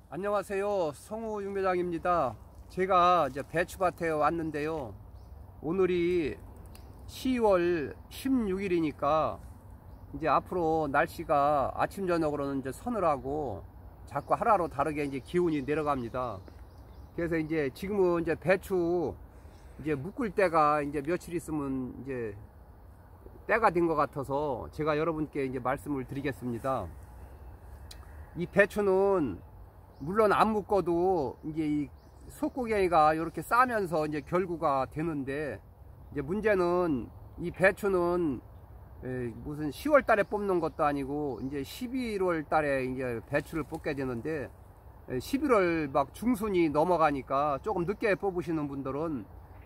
안녕하세요. 성우 윤배장입니다. 제가 이제 배추밭에 왔는데요. 오늘이 10월 16일이니까 이제 앞으로 날씨가 아침 저녁으로는 이제 서늘하고 자꾸 하루하루 다르게 이제 기온이 내려갑니다. 그래서 이제 지금은 이제 배추 이제 묶을 때가 이제 며칠 있으면 이제 때가 된 것 같아서 제가 여러분께 이제 말씀을 드리겠습니다. 이 배추는 물론 안 묶어도 이제 이 속고갱이가 이렇게 싸면서 이제 결구가 되는데, 이제 문제는 이 배추는 무슨 10월 달에 뽑는 것도 아니고 이제 11월 달에 이제 배추를 뽑게 되는데, 11월 막 중순이 넘어가니까 조금 늦게 뽑으시는 분들은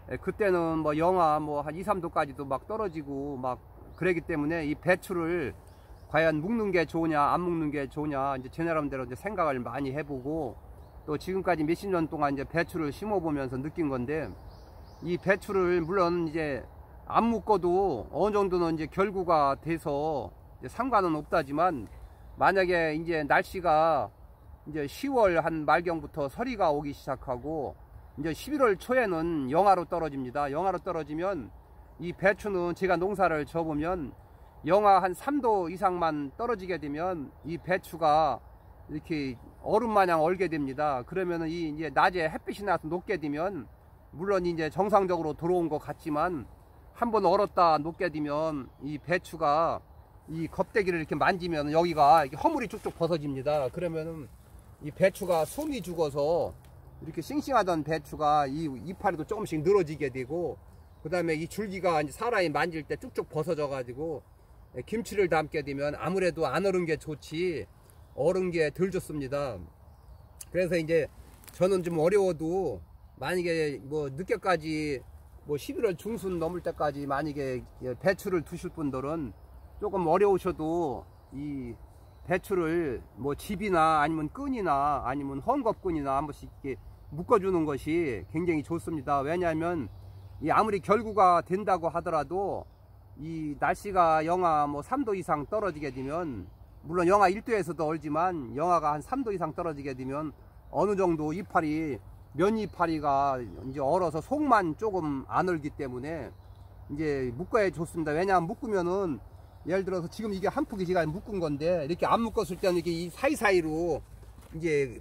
그때는 뭐 영하 뭐 한 2, 3도까지도 막 떨어지고 막 그러기 때문에 이 배추를 과연 묶는 게 좋으냐 안 묶는 게 좋으냐 이제 제 나름대로 이제 생각을 많이 해보고, 또 지금까지 몇십 년 동안 이제 배추를 심어보면서 느낀 건데, 이 배추를 물론 이제 안 묶어도 어느 정도는 이제 결구가 돼서 이제 상관은 없다지만, 만약에 이제 날씨가 이제 10월 한 말경부터 서리가 오기 시작하고 이제 11월 초에는 영하로 떨어집니다. 영하로 떨어지면 이 배추는 제가 농사를 져보면 영하 한 3도 이상만 떨어지게 되면 이 배추가 이렇게 얼음 마냥 얼게 됩니다. 그러면은 이 이제 낮에 햇빛이 나서 녹게 되면, 물론 이제 정상적으로 들어온 것 같지만 한번 얼었다 녹게 되면 이 배추가 이 껍데기를 이렇게 만지면 여기가 이렇게 허물이 쭉쭉 벗어집니다. 그러면은 이 배추가 솜이 죽어서 이렇게 싱싱하던 배추가 이 이파리도 조금씩 늘어지게 되고, 그 다음에 이 줄기가 이제 사람이 만질 때 쭉쭉 벗어져 가지고 김치를 담게 되면 아무래도 안 얼은 게 좋지 얼은 게 덜 좋습니다. 그래서 이제 저는 좀 어려워도 만약에 뭐 늦게까지 뭐 11월 중순 넘을 때까지 만약에 배추를 두실 분들은 조금 어려우셔도 이 배추를 뭐 집이나 아니면 끈이나 아니면 헝겊끈이나 한 번씩 이렇게 묶어주는 것이 굉장히 좋습니다. 왜냐하면 이 아무리 결구가 된다고 하더라도 이 날씨가 영하 뭐 3도 이상 떨어지게 되면, 물론 영하 1도에서도 얼지만 영하가 한 3도 이상 떨어지게 되면 어느 정도 이파리, 면 이파리가 이제 얼어서 속만 조금 안 얼기 때문에 이제 묶어야 좋습니다. 왜냐하면 묶으면은 예를 들어서 지금 이게 한 폭이 제가 묶은 건데, 이렇게 안 묶었을 때는 이렇게 이 사이사이로 이제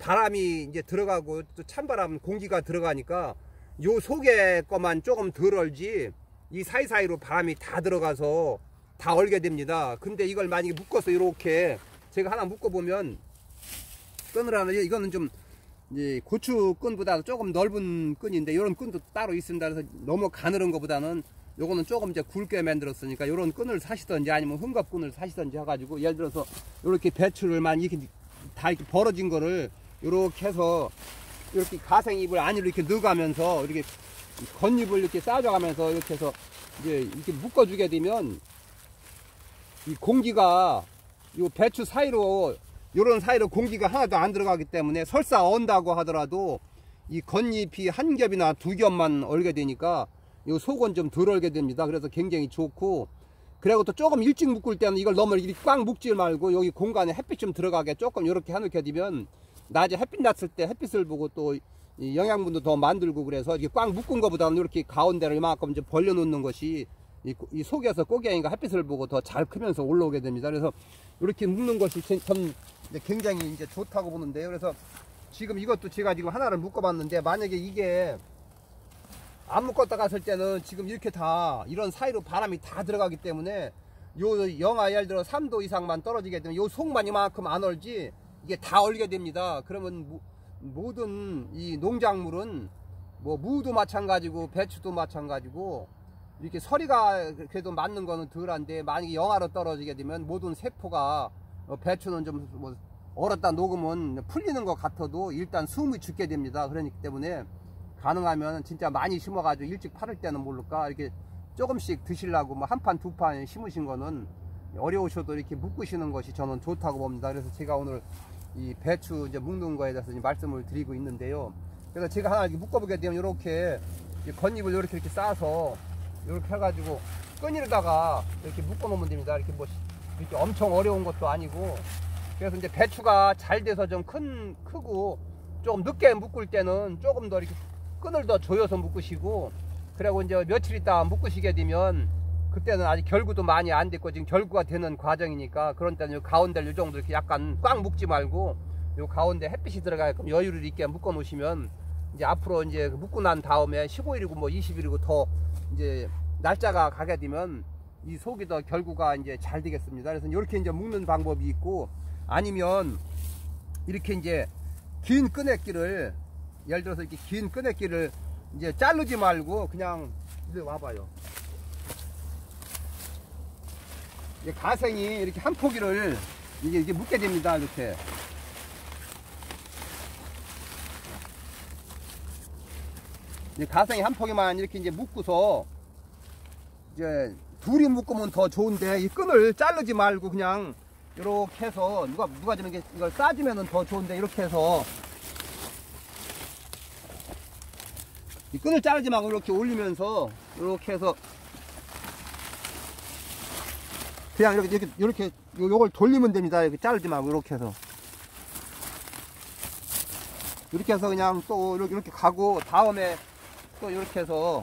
바람이 이제 들어가고 또 찬바람 공기가 들어가니까 요 속에 거만 조금 덜 얼지 이 사이사이로 바람이 다 들어가서 다 얼게 됩니다. 근데 이걸 만약에 묶어서 이렇게 제가 하나 묶어 보면, 끈을 하나, 이거는 좀 이제 고추 끈보다 조금 넓은 끈인데 이런 끈도 따로 있습니다. 그래서 너무 가늘은 것보다는 요거는 조금 이제 굵게 만들었으니까 이런 끈을 사시던지 아니면 헝겊끈을 사시던지 해가지고, 예를 들어서 이렇게 배추를만 이렇게 다 이렇게 벌어진 거를 이렇게 해서 이렇게 가생잎을 안으로 이렇게 넣어가면서 이렇게 겉잎을 이렇게 싸줘가면서 이렇게 해서 이제 이렇게 묶어주게 되면 이 공기가 이 배추 사이로, 요런 사이로 공기가 하나도 안 들어가기 때문에 설사 언다고 하더라도 이 겉잎이 한 겹이나 두 겹만 얼게 되니까 이 속은 좀 덜 얼게 됩니다. 그래서 굉장히 좋고, 그리고 또 조금 일찍 묶을 때는 이걸 너무 이렇게 꽉 묶지 말고 여기 공간에 햇빛 좀 들어가게 조금 이렇게 해놓게 되면 낮에 햇빛 났을 때 햇빛을 보고 또 이 영양분도 더 만들고, 그래서 이렇게 꽉 묶은 것보다는 이렇게 가운데를 이만큼 좀 벌려 놓는 것이 이 속에서 꼬갱이가 햇빛을 보고 더 잘 크면서 올라오게 됩니다. 그래서 이렇게 묶는 것이 전 굉장히 이제 좋다고 보는데요. 그래서 지금 이것도 제가 지금 하나를 묶어 봤는데, 만약에 이게 안 묶었다 갔을 때는 지금 이렇게 다 이런 사이로 바람이 다 들어가기 때문에 요 영하 예를 들어 3도 이상만 떨어지게 되면 요 속만 이만큼 안 얼지 이게 다 얼게 됩니다. 그러면 모든 이 농작물은 뭐 무도 마찬가지고 배추도 마찬가지고 이렇게 서리가 그래도 맞는 거는 덜한데, 만약에 영하로 떨어지게 되면 모든 세포가 배추는 좀 뭐 얼었다 녹으면 풀리는 것 같아도 일단 숨이 죽게 됩니다. 그렇기 때문에 가능하면 진짜 많이 심어가지고 일찍 팔을 때는 모를까 이렇게 조금씩 드시려고 뭐 한 판 두 판 심으신 거는 어려우셔도 이렇게 묶으시는 것이 저는 좋다고 봅니다. 그래서 제가 오늘 이 배추 이제 묶는 거에 대해서 말씀을 드리고 있는데요. 그래서 제가 하나 이렇게 묶어보게 되면 이렇게 겉잎을 이렇게 싸서 이렇게 해가지고 끈에다가 이렇게 묶어 놓으면 됩니다. 이렇게 뭐 이렇게 엄청 어려운 것도 아니고 그래서 이제 배추가 잘 돼서 좀 크고 좀 늦게 묶을 때는 조금 더 이렇게 끈을 더 조여서 묶으시고, 그리고 이제 며칠 있다 묶으시게 되면 그때는 아직 결구도 많이 안 됐고 지금 결구가 되는 과정이니까, 그런 때는 요 가운데를 요 정도 이렇게 약간 꽉 묶지 말고 요 가운데 햇빛이 들어가게끔 여유를 있게 묶어 놓으시면 이제 앞으로 이제 묶고 난 다음에 15일이고 뭐 20일이고 더 이제 날짜가 가게 되면 이 속이 더 결구가 이제 잘 되겠습니다. 그래서 이렇게 이제 묶는 방법이 있고, 아니면 이렇게 이제 긴 끈액기를, 예를 들어서 이렇게 긴 끈액기를 이제 자르지 말고 그냥 이리 와봐요. 이제 가생이 이렇게 한 포기를 이게 묶게 됩니다. 이렇게. 이제 가생이 한 포기만 이렇게 이제 묶고서, 이제 둘이 묶으면 더 좋은데 이 끈을 자르지 말고 그냥 이렇게 해서, 누가 좀 이걸 싸주면은 더 좋은데, 이렇게 해서 이 끈을 자르지 말고 이렇게 올리면서 이렇게 해서 그냥 이렇게 요걸 돌리면 됩니다. 이렇게 자르지 말고 이렇게 해서 그냥 또 이렇게 가고, 다음에 또 이렇게 해서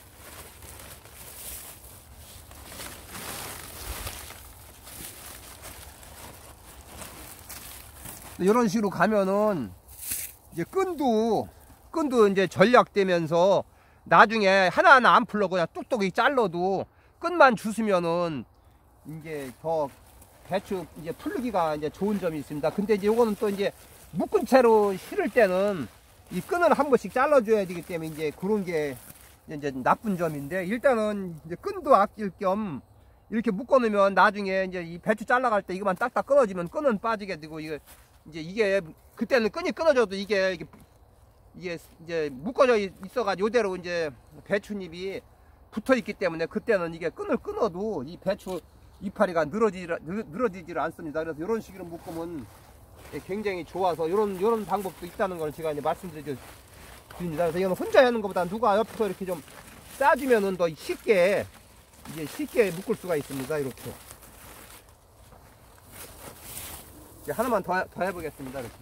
이런 식으로 가면은 이제 끈도 이제 전략되면서 나중에 하나하나 안 풀러 그냥 뚝뚝이 잘라도 끈만 주시면은 이제 더 배추 이제 풀기가 이제 좋은 점이 있습니다. 근데 이제 요거는 또 이제 묶은 채로 실을 때는 이 끈을 한 번씩 잘라줘야 되기 때문에 이제 그런 게 이제 나쁜 점인데, 일단은 이제 끈도 아낄 겸 이렇게 묶어 놓으면 나중에 이제 이 배추 잘라갈 때 이거만 딱딱 끊어지면 끈은 빠지게 되고, 이게 그때는 끈이 끊어져도 이게 이제 묶어져 있어가지고 이대로 이제 배추잎이 붙어 있기 때문에 그때는 이게 끈을 끊어도 이 배추 이파리가 늘어지질 않습니다. 그래서 이런 식으로 묶으면 굉장히 좋아서 이런 방법도 있다는 걸 제가 이제 말씀드립니다. 그래서 이건 혼자 하는 것보다 누가 옆에서 이렇게 좀 싸주면은 더 쉽게 묶을 수가 있습니다. 이렇게. 하나만 더 해보겠습니다. 이렇게.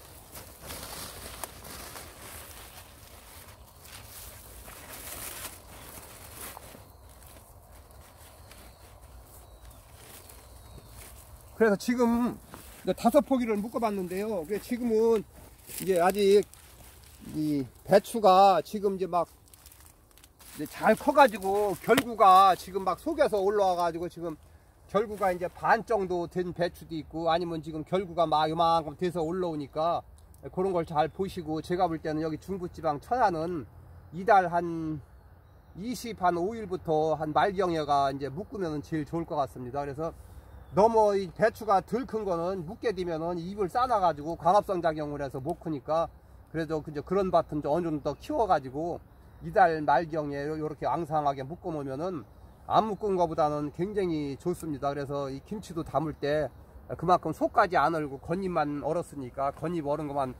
그래서 지금 5포기를 묶어봤는데요. 지금은 이제 아직 이 배추가 지금 이제 막 잘 커가지고 결구가 지금 막 속에서 올라와가지고 지금 결구가 이제 반 정도 된 배추도 있고, 아니면 지금 결구가 막 요만큼 돼서 올라오니까 그런 걸 잘 보시고, 제가 볼 때는 여기 중부지방 천안은 이달 한 25일부터 한 말경에가 이제 묶으면 제일 좋을 것 같습니다. 그래서 너무 이 배추가 덜 큰 거는 묶게 되면은 잎을 싸놔가지고 광합성 작용을 해서 못 크니까, 그래도 그런 밭은 어느 정도 더 키워가지고 이달 말경에 이렇게 앙상하게 묶어 놓으면은 안 묶은 거보다는 굉장히 좋습니다. 그래서 이 김치도 담을 때 그만큼 속까지 안 얼고 겉잎만 얼었으니까 겉잎 얼은 것만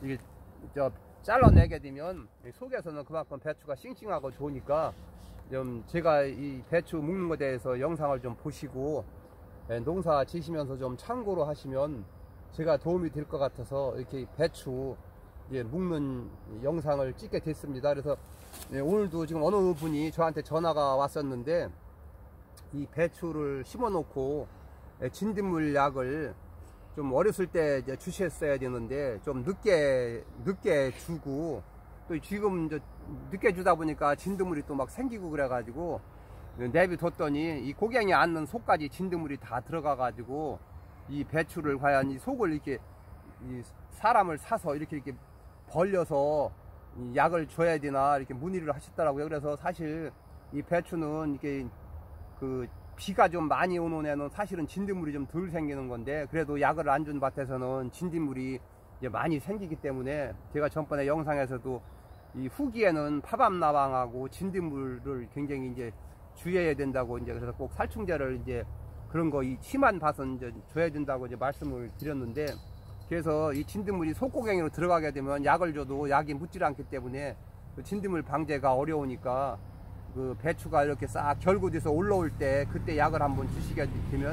잘라내게 되면 속에서는 그만큼 배추가 싱싱하고 좋으니까, 좀 제가 이 배추 묶는 것에 대해서 영상을 좀 보시고 농사 지시면서 좀 참고로 하시면 제가 도움이 될 것 같아서 이렇게 배추 묶는 영상을 찍게 됐습니다. 그래서 오늘도 지금 어느 분이 저한테 전화가 왔었는데, 이 배추를 심어 놓고 진딧물 약을 좀 어렸을 때 이제 주셨어야 되는데 좀 늦게 주고, 또 지금 이제 늦게 주다 보니까 진드물이 또 막 생기고 그래가지고 내비뒀더니 이 고갱이 앉는 속까지 진드물이 다 들어가가지고 이 배추를 과연 이 속을 이렇게 이 사람을 사서 이렇게 벌려서 이 약을 줘야 되나 이렇게 문의를 하셨더라고요. 그래서 사실 이 배추는 이게 비가 좀 많이 오는 애는 사실은 진딧물이 좀 덜 생기는 건데, 그래도 약을 안 준 밭에서는 진딧물이 이제 많이 생기기 때문에, 제가 전번에 영상에서도 이 후기에는 파밤나방하고 진딧물을 굉장히 이제 주의해야 된다고, 이제 그래서 꼭 살충제를 이제 그런 거 이 심한 밭은 이제 줘야 된다고 이제 말씀을 드렸는데, 그래서 이 진드물이 속고갱이로 들어가게 되면 약을 줘도 약이 묻질 않기 때문에 그 진드물 방제가 어려우니까, 그 배추가 이렇게 싹 결구돼서 올라올 때 그때 약을 한번 주시게 되면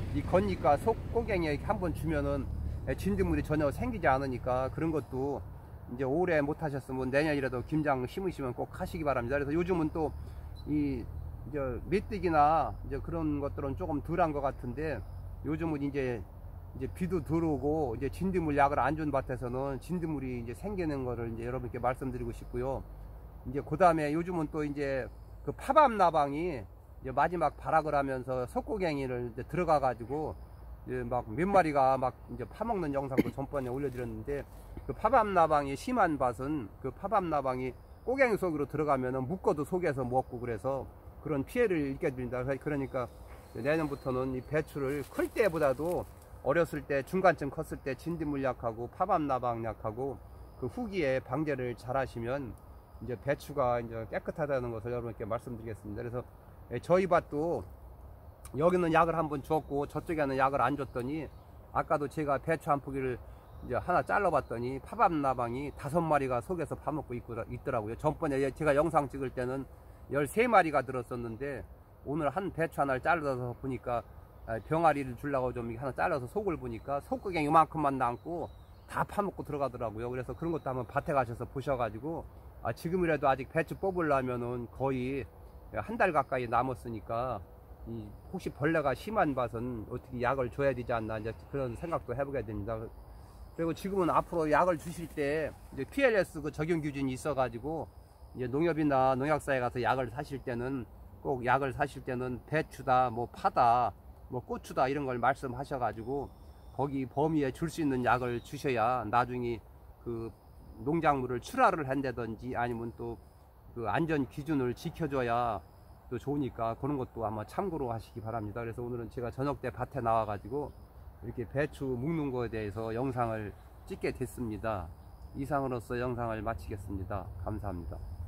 이 겉잎과 속고갱이에 한번 주면은 진드물이 전혀 생기지 않으니까 그런 것도 이제 올해 못 하셨으면 내년이라도 김장 심으시면 꼭 하시기 바랍니다. 그래서 요즘은 또 이 이제 메뚜기나 이제 그런 것들은 조금 덜한 것 같은데 요즘은 이제 비도 들어오고 이제 진드물 약을 안 준 밭에서는 진드물이 이제 생기는 거를 이제 여러분께 말씀드리고 싶고요. 이제 그 다음에 요즘은 또 이제 그 파밤나방이 이제 마지막 발악을 하면서 속고갱이를 이제 들어가 가지고 막 몇 마리가 막 이제 파먹는 영상도 전번에 올려드렸는데 그 파밤나방이 심한 밭은 그 파밤나방이 꼬갱이 속으로 들어가면은 묶어도 속에서 먹고 그래서 그런 피해를 입게 됩니다. 그러니까 내년부터는 이 배추를 클 때보다도 어렸을 때 중간쯤 컸을 때 진드물 약하고 파밤나방 약하고 그 후기에 방제를 잘 하시면 이제 배추가 이제 깨끗하다는 것을 여러분께 말씀드리겠습니다. 그래서 저희 밭도 여기는 약을 한번 줬고 저쪽에는 약을 안 줬더니 아까도 제가 배추 한 포기를 이제 하나 잘라봤더니 파밤나방이 5마리가 속에서 파먹고 있더라고요. 전번에 제가 영상 찍을 때는 13마리가 들었었는데 오늘 한 배추 하나를 잘라서 보니까 병아리를 주려고 좀 하나 잘라서 속을 보니까 속구갱 이만큼만 남고 다 파먹고 들어가더라고요. 그래서 그런 것도 한번 밭에 가셔서 보셔가지고 지금이라도 아직 배추 뽑으려면은 거의 한 달 가까이 남았으니까 혹시 벌레가 심한 밭은 어떻게 약을 줘야 되지 않나 이제 그런 생각도 해보게 됩니다. 그리고 지금은 앞으로 약을 주실 때 이제 PLS 그 적용 기준이 있어가지고 이제 농협이나 농약사에 가서 약을 사실 때는 꼭 약을 사실 때는 배추다, 뭐 파다, 뭐 고추다 이런 걸 말씀하셔가지고 거기 범위에 줄 수 있는 약을 주셔야 나중에 그 농작물을 출하를 한다든지 아니면 또 그 안전 기준을 지켜줘야 또 좋으니까 그런 것도 한번 참고로 하시기 바랍니다. 그래서 오늘은 제가 저녁 때 밭에 나와가지고 이렇게 배추 묶는 거에 대해서 영상을 찍게 됐습니다. 이상으로서 영상을 마치겠습니다. 감사합니다.